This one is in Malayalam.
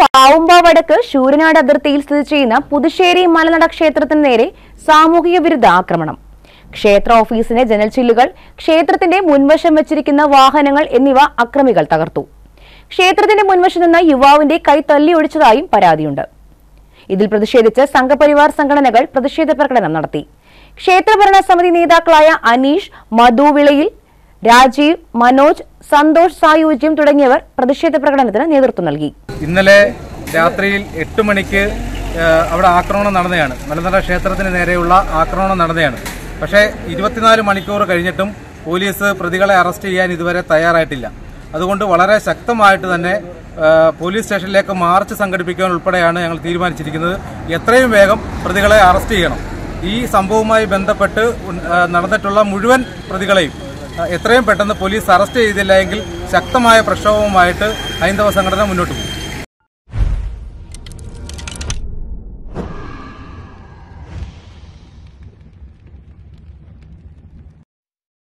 പാവുമ്പ വടക്ക് ശൂരനാട് അതിർത്തിയിൽ സ്ഥിതി ചെയ്യുന്ന പുതുശ്ശേരി മലനട ക്ഷേത്രത്തിന് നേരെ സാമൂഹിക വിരുദ്ധ ആക്രമണം. ക്ഷേത്ര ഓഫീസിന്റെ ജനൽ ചില്ലുകൾ, ക്ഷേത്രത്തിന്റെ മുൻവശം വെച്ചിരിക്കുന്ന വാഹനങ്ങൾ എന്നിവ അക്രമികൾ തകർത്തു. ക്ഷേത്രത്തിന്റെ മുൻവശം നിന്ന് യുവാവിന്റെ കൈ തല്ലിയൊടിച്ചതായും പരാതിയുണ്ട്. ഇതിൽ പ്രതിഷേധിച്ച് സംഘപരിവാർ സംഘടനകൾ പ്രതിഷേധ പ്രകടനം നടത്തി. ക്ഷേത്രഭരണ സമിതി നേതാക്കളായ അനീഷ്, മധുവിളയിൽ, രാജീവ്, മനോജ്, സന്തോഷ് സായുജ്യം തുടങ്ങിയവർ പ്രതിഷേധ പ്രകടനത്തിന് നേതൃത്വം നൽകി. ഇന്നലെ രാത്രിയിൽ 8 മണിക്ക് അവിടെ ആക്രമണം നടന്നതാണ്. മലനട ക്ഷേത്രത്തിന് നേരെയുള്ള ആക്രമണം നടന്നതാണ്. പക്ഷേ 24 മണിക്കൂർ കഴിഞ്ഞിട്ടും പോലീസ് പ്രതികളെ അറസ്റ്റ് ചെയ്യാൻ ഇതുവരെ തയ്യാറായിട്ടില്ല. അതുകൊണ്ട് വളരെ ശക്തമായിട്ട് തന്നെ പോലീസ് സ്റ്റേഷനിലേക്ക് മാർച്ച് സംഘടിപ്പിക്കാൻ ഉൾപ്പെടെയാണ് ഞങ്ങൾ തീരുമാനിച്ചിരിക്കുന്നത്. എത്രയും വേഗം പ്രതികളെ അറസ്റ്റ് ചെയ്യണം. ഈ സംഭവവുമായി ബന്ധപ്പെട്ട് നടന്നിട്ടുള്ള മുഴുവൻ പ്രതികളെയും എത്രയും പെട്ടെന്ന് പോലീസ് അറസ്റ്റ് ചെയ്തില്ല എങ്കിൽ ശക്തമായ പ്രക്ഷോഭവുമായിട്ട് ഹൈന്ദവ സംഘടന മുന്നോട്ട് പോകും.